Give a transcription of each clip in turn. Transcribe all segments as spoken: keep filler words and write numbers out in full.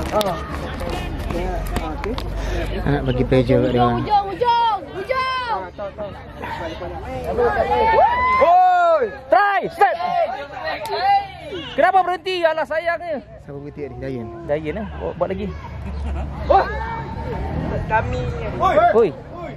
Nak bagi pressure kat dia orang. Ujung, ujung, ujung. Oi, try, start. Kenapa berhenti? Alah sayangnya. Siapa berhenti tadi? Dayan. Dayan lah, buat, buat lagi. Oh. Kami. Oi.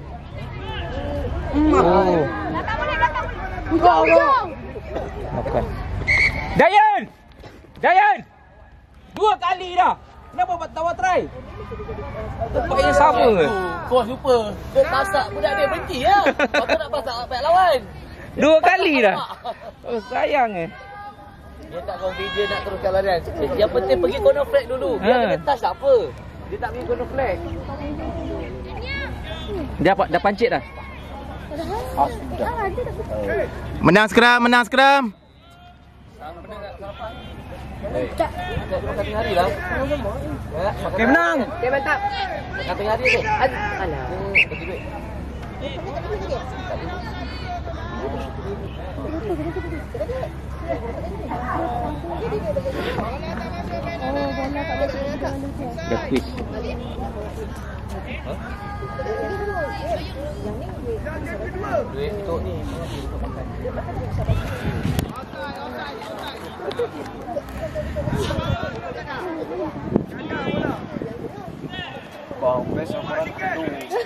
Oh. Datang boleh, datang boleh. Ujung, ujung. Makan. Dayan! Dayan! Dua kali dah. Kenapa buat tawa try? Tempat yang sama ke? Kau lupa. Kau pasak budak dia berhenti lah. Kau nak pasak pihak lawan. Dua kali dah. Oh sayang eh. Dia tak kau video nak teruskan larian. Yang penting pergi corner flag dulu. Biar Ha. dia touch tak apa. Dia tak pergi corner flag. Dia apa? Dah pancit dah? Ah, ada tak betul. Menang skram, menang skram. Makan tengah hari lah. Okey, menang. Okey, mantap. Makan tengah hari tu. Alah. Bagi duit. Dah quiz. Duit untuk ni. Bang, best orang tu.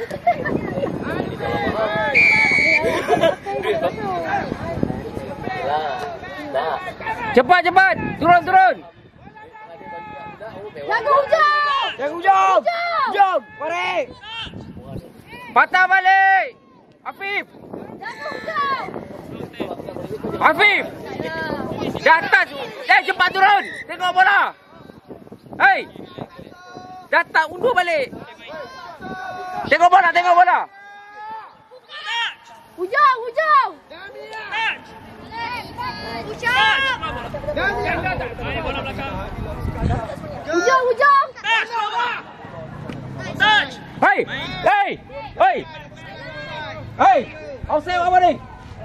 Lah, dah. Cepat cepat. Turun turun. Jaga ujung. Jaga ujung. Ujung. Balik. Patah balik. Afif. Jaga ujung. Afif. Di atas. Eh cepat turun. Tengok bola. Hei. Datang undur balik. Tengok bola, tengok bola. Ujung, ujung. Ujung, ujung. Hei. Hei. Hei. Hei. Offside apa ni?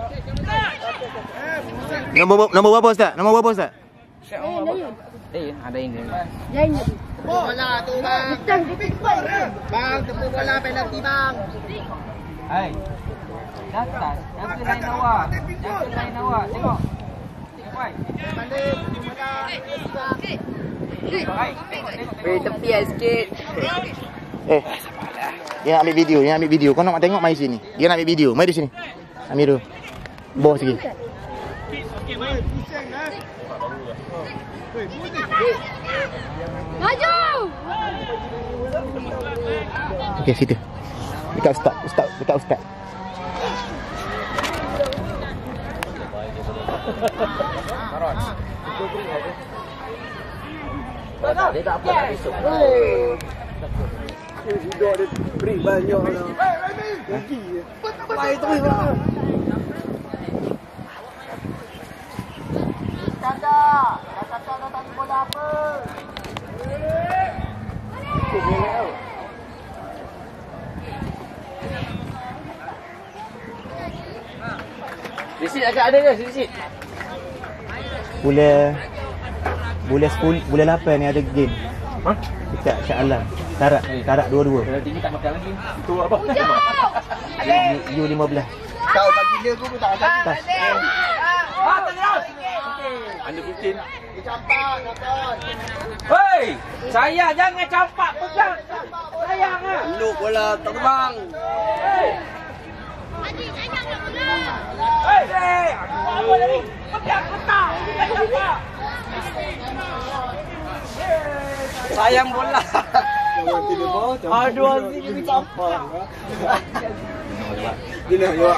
Nombor nombor berapa Ustaz? Nombor berapa Ustaz? Eh, ada ini. Lain lagi. Bola tu bang. Bang, tepuk bola penalti bang. Hai. Datang. Yang ke lain awak. Yang ke lain awak. Tengok. Tengok baik. Balik, bola. Hai. Weh, tepi sikit. Eh, dia nak ambil video, dia nak ambil video. Kau nak tengok mai sini. Dia nak ambil video. Mai di sini. Ambil dulu. Bawah sikit. Maju. Okey, situ. Dekat ustaz, ustaz, dekat ustaz. Dia tak apa nak besok. Budak dia beri banyak lah. Lagi. Baik terus lah. Kata, kata nak tanya bola apa? Risit agak ada ke risit? Bulan bulan sepuluh, bulan lapan ni ada game. Ha? Dekat Shah Alam. Tarak, tarak dua-dua. Kalau tinggi tak makan lagi. Itu apa? U lima belas. Kau bagi dia aku pun tak ada. Tas. Ah, terus. Anda bikin. Dia campak, kawan. Hei, sayang jangan campak pegang. Sayang ah. Luk bola terbang. Hei. Hei, hei. Apa tadi? Pegang petak. Pegang campak. Sayang bola. Aduh, asik ni campak. Gila, ya.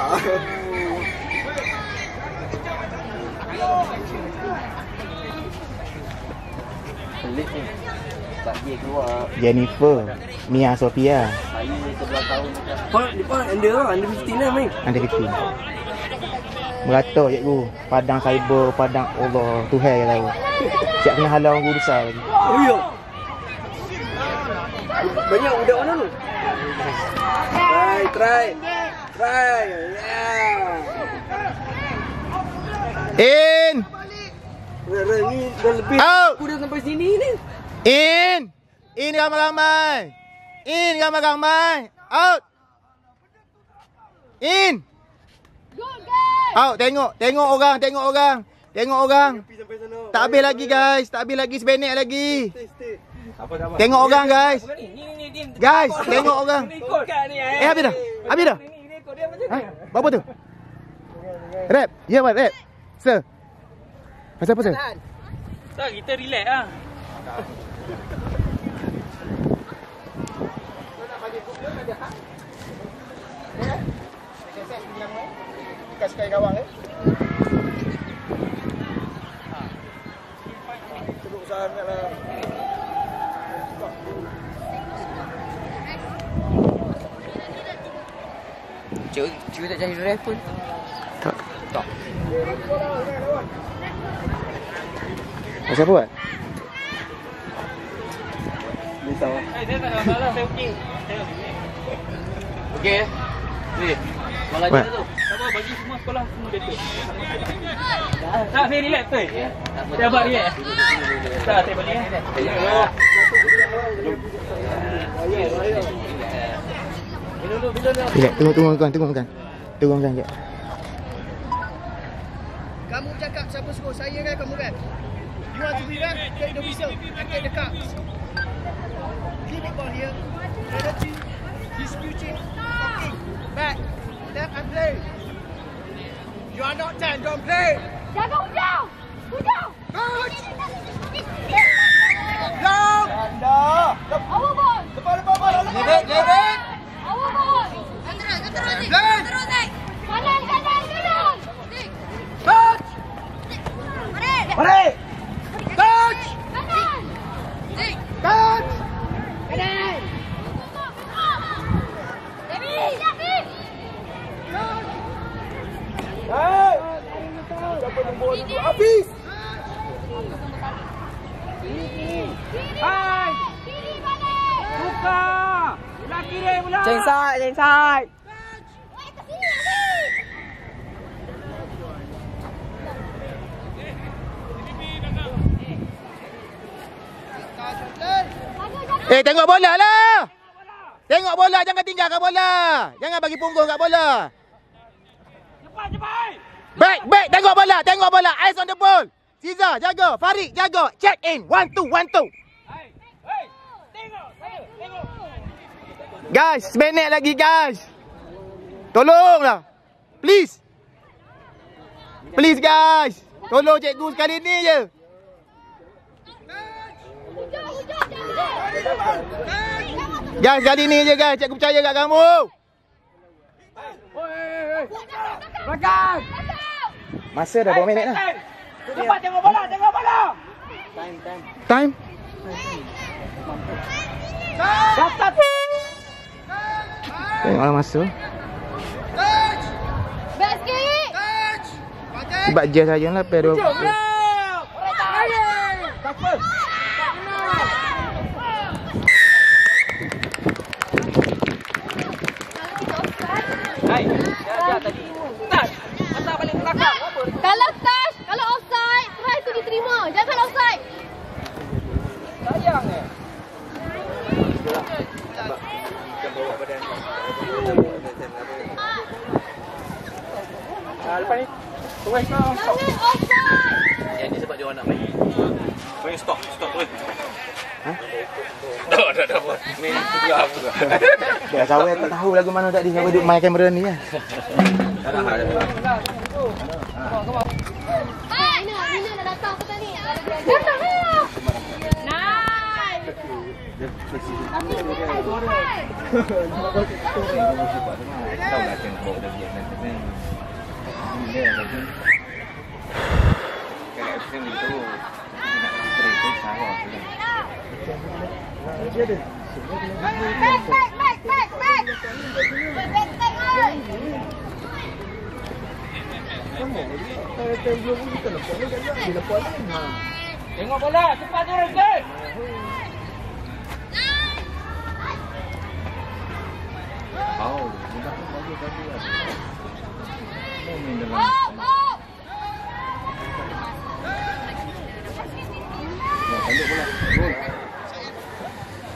Pelik ni. Tak dia keluar. Jennifer, Mia Sofia, Saya sebelas tahun. Pak, depan anda lah, anda fifteen lah main. under fifteen. Merata cikgu, padang cyber, padang Allah, Tuhan yang tahu. Siap kena halau guru besar lagi. Oh ya. Banyak budak mana tu? Try, try. Try. Yeah. In! Ni dah lebih Out! aku dah sampai sini ni. In! In ramai-ramai. In ramai-ramai. Out. In. Good game. Out. Tengok. Tengok orang. Tengok orang. Tengok orang. Tak habis lagi guys. Tak habis lagi. Sebenit lagi. Tengok orang guys. Guys. Tengok orang. Eh habis dah. Habis dah. Ha? Berapa tu? Rap. Ya buat rap. Sir. Pasal apa sir? Tak, kita relax lah. Sekali kawang eh. Teruk sangatlah. Cik, cik tak jadi ref pun. Tak. Tak. Pasal apa buat? Risau. Eh, saya tak ada masalah, saya okey. Okey eh? Ni. Bola Buat. tu. Apa bagi semua sekolah semua betul. Tak, saya relax tu. Saya buat relax. Tak, saya balik eh. Relax, tunggu tunggu kan, tunggu kan. Tunggu kan jap. Kamu cakap siapa suruh saya kan kamu kan? You want to be ref? Take the whistle and take the cups. Keep it on here. Energy, disputing, talking. Back, step and play. You are not ten, don't play. Jaga hujung. Hujung. Coach! Down! Awal ball. Lepas, lepas, lepas. David, David! Awal ball. Play! Kanan, kanan, kanan. Coach! Balik! Coach! Kanan. Coach! Kanan. David. David. Hey! Siapa nombor dua? Habis! Hai! Kiri balik. Buka! Belah kiri pula! Change side, change side. Wait, ke sini David. Eh tengok bola lah. Tengok bola, jangan tinggalkan bola. Jangan bagi punggung kat bola. Cepat, cepat! Back, back, tengok bola, tengok bola. Eyes on the ball. Siza jaga, Farid jaga. Check in. One two, one two. Hai! Hai! Tengok! Saya! Tengok! Guys, seminit lagi guys. Tolonglah. Please. Please guys. Tolong cikgu sekali ni je. Hujung, hujung. Jangan. Guys, kali ni je guys. Cikgu percaya kat kamu. Belakang! Masa dah berapa minit dah? Cepat tengok bola! Tengok bola! Time? Dapat! Tengoklah masa. Back sikit. Sebab je saja lah. Pero Dapat! Hai! Dia, dia tadi. Tak! Masa balik belakang. Apa? Kalau touch, kalau offside, try tu diterima. Jangan offside. Sayang eh. Ah, lepas ni. Tunggu stop. Stop. Jangan offside. Yang ni sebab dia orang nak main. Main stop, stop terus. Ha? Dah, dah, dah. Ni buka, buka. dah sawai tak tahu lagu mana tadi. Siapa duduk main kamera ni kan. Hai, Nina, Nina dah datang ke tadi. Datang Nina. Nice. Tapi ni tak offside. Tahu lah tengok dia dia nanti. Ini dia lagi. Kayak film itu nak cerita salah. Back, back, back, back, back. Back, back, oi. Tengok bola, cepat turun ke. Oh, sudah bagus tadi. Main dalam. Oh, oh. Tanduk bola. Gol.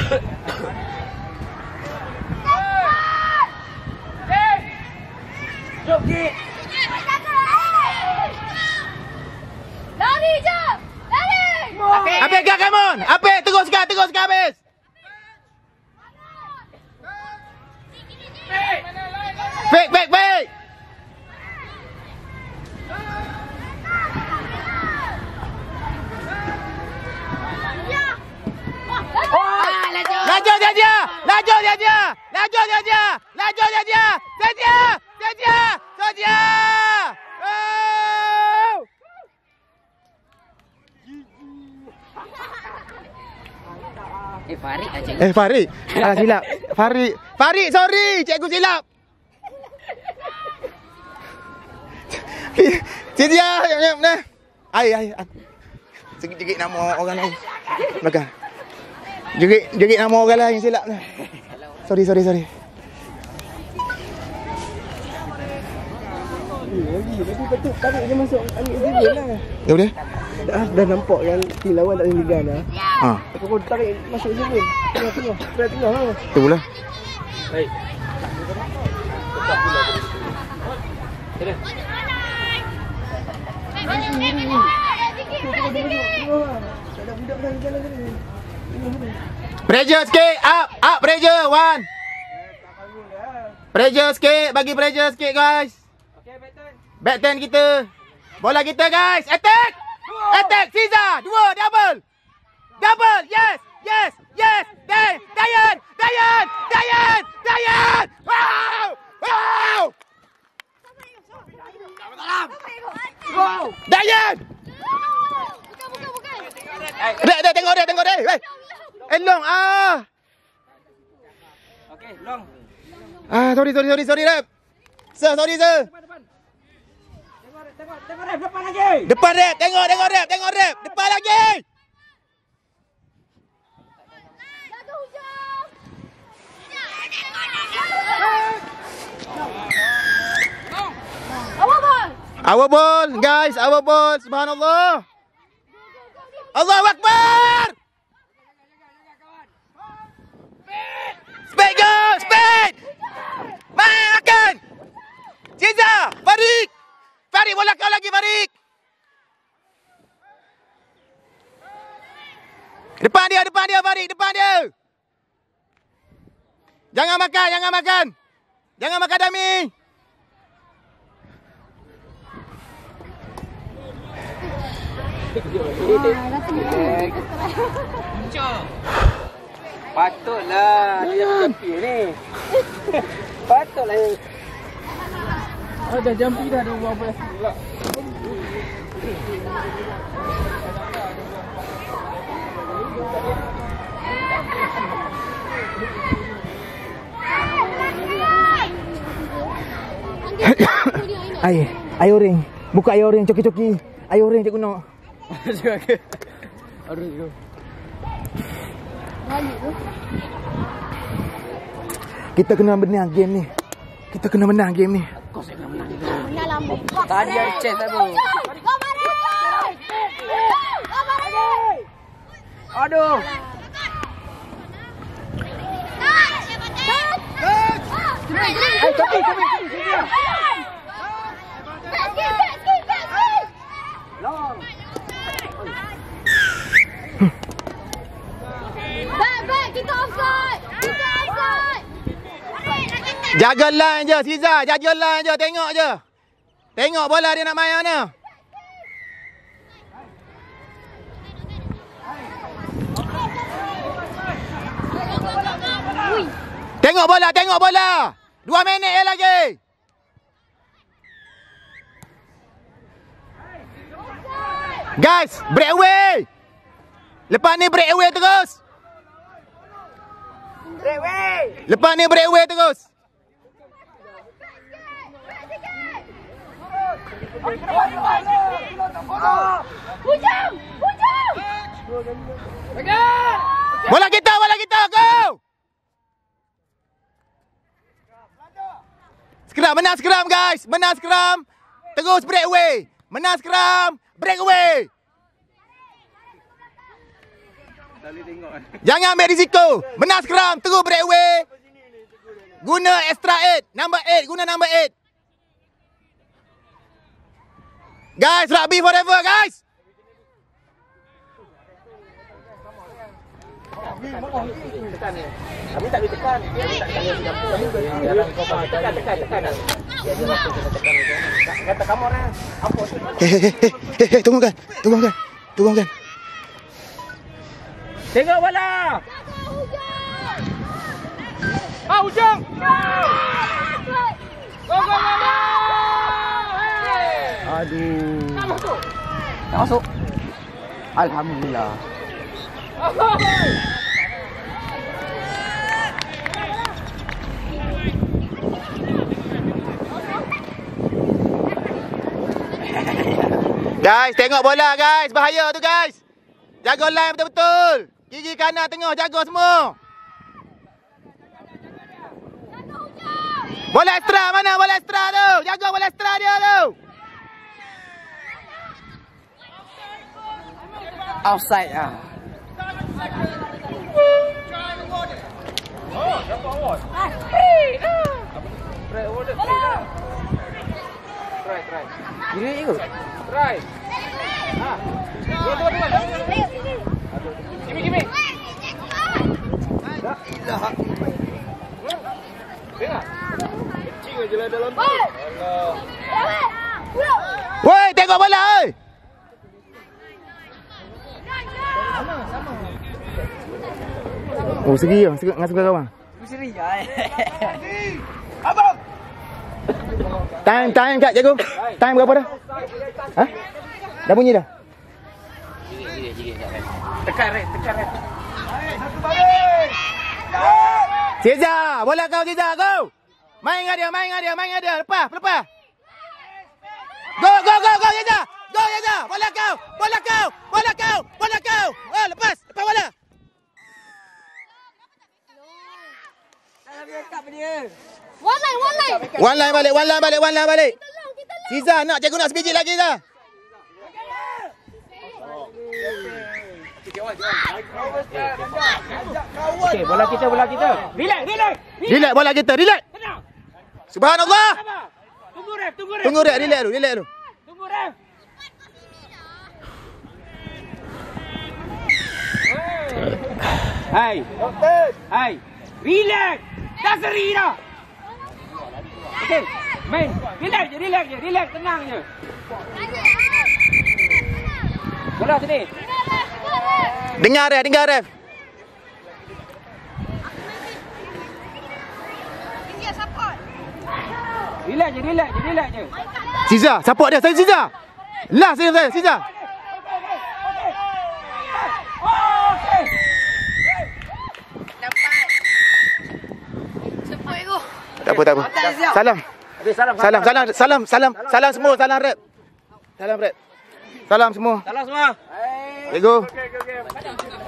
Joki. Lari je! Lari! Apik gak Kamon? Apik, teruskan, teruskan habis. Fake, fake, fake. Laju dia dia. Laju dia dia. Laju dia dia. Laju dia dia. Dia dia. Dia dia. Dia dia. Oh! Eh Farid aja. Eh Farid. Ah silap. Farid. Farid, sorry. Cikgu silap. Dia dia. Nah. Ai ai. Jegit-jegit nama orang lain. Belakang. Jegit jegit nama orang lain silap lah. Sorry sorry sorry. Lagi, lagi betul tarik dia masuk ambil dia lah. Ya boleh? Dah, dah nampak yang tim lawan tak boleh ligan dah. Ha. Aku pun tarik masuk sini. Tengah-tengah, tengah-tengah lah. Tu pula. Baik. Ada budak dah jalan ni. Pressure sikit. Up. Up pressure. One. Pressure sikit. Bagi pressure sikit guys. Back ten kita. Bola kita guys. Attack. Attack. Caesar. Dua. Double. Double. Yes. Yes. Yes. Day. Dayan. Dayan. Dayan. Dayan. Wow. Wow. Wow. Dayan. Bukan, bukan, bukan. Dek, dek. Tengok dek. Tengok dek. Hey. Eh, long. Ah. Okey, long. Ah, sorry, sorry, sorry, sorry, rep. Sir, sorry, sir. Tengok, tengok rep depan lagi. Depan rep. Tengok, tengok rep. Tengok rep. Depan lagi. Jaga hujung. Awak ball. Our ball, guys. Our ball. Subhanallah. Allahu Akbar. Speed go. Speed. Makan. Ciza. Farid. Farid, bola kau lagi, Farid. Depan dia, depan dia, Farid. Depan dia. Jangan makan, jangan makan. Jangan makan dami. Patutlah dia jampi ni. Patutlah. Ah, dah jampi dah ada orang belas pula. Air, air oren. Buka air oren, coki-coki. Air oren cikgu nak. Aduh, aduh. Kita kena menang game ni. Kita kena menang game ni. Menang lambung. Tadi ada chance aku. Kau balik. Kau balik. Aduh. Hey, kopi, kopi, kopi. Back, back, back, back, back. Long. Back, back, kita offside. Kita offside. Jaga line je, Siza. Jaga line je. Tengok je. Tengok bola dia nak main mana. Tengok bola, tengok bola. Dua minit je lagi. Guys, break away. Lepas ni break away terus. Break away. Lepas ni break away terus. Hujung! Hujung! Bola kita, bola kita, go! Scrum, menang scrum guys. Menang scrum. Terus break away. Menang scrum, break away. Jangan ambil risiko. Menang scrum, terus breakaway. Guna extra eight, number eight, guna number eight. Guys, rugby forever, guys. Kami tak boleh tekan. Tekan, tekan, tekan. Kata kamu orang. Apa? Hei, hei, hei, hei, hei, tunggu kan, tunggu kan, tunggu kan. Tengok bola. Ah, hujung. Go, go, go, go. Aduh. Tak masuk. Tak masuk. Alhamdulillah. Guys, tengok bola guys, bahaya tu guys. Jaga line betul-betul. Kiri kanan tengah jaga semua. Bola extra mana bola extra tu? Jaga bola extra dia tu. Offside ah. Oh, dapat award. Try award dah. Try, try. Ini ikut. Try. Ha. Dua, dua, dua. Kimi, kimi. Dah. Dah. Tengok. Kecing aja lah dalam tu. Alah. Woi, tengok bola oi. Oh, segi ah, segi dengan kawan. Seri ah. Abang. Time, time kat jago. Time berapa dah? Ha? Dah bunyi dah? Tekan red, tekan red. Ceza, bola kau Ceza, go. Main dengan dia, main dengan dia, main dengan dia. Lepas, lepas. Go, go, go, go Ceza. Go Ceza, bola kau, bola kau, bola kau, bola kau. Oh, lepas, lepas bola. Salah backup dia. One line, one line. One line balik, one line balik, one line balik. Ceza nak jago nak sebiji lagi Ceza. Okey, bola kita, bola kita. Relax, relax. Relax bola kita, relax. Tenang. Subhanallah. Sabar. Tunggu ref, tunggu ref. Tunggu rek, relax dulu, relax dulu. Tunggu ref. Hai. Hai. Relax. Dah seri dah. Okey, main. Relax je, relax je, relax, tenang je. Bola sini. Dengar ref, dengar ref. Relax je, relax je, relax je. Ceza, support dia, saya Ceza. Lah saya saya Ceza. Okey. Tak apa, tak apa. Salam. Okey, salam. Salam, salam, salam, salam, salam semua, salam rep. Salam rep. Salam semua. Salam semua. Let's go. Okey, okey, okey.